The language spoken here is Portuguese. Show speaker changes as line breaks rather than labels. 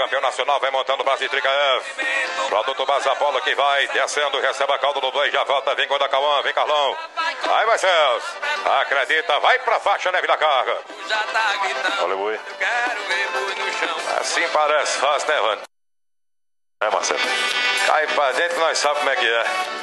Campeão nacional vai montando base Trica F. Produto Base Apolo que vai descendo, recebe a cauda do boi, já volta, vem Godacauã, vem Carlão. Vai, Marcelo. Acredita, vai pra faixa, neve da carga. Olha o boi. Assim parece fácil, né, Rani? É, Marcelo. Cai pra dentro, nós sabemos como é que é.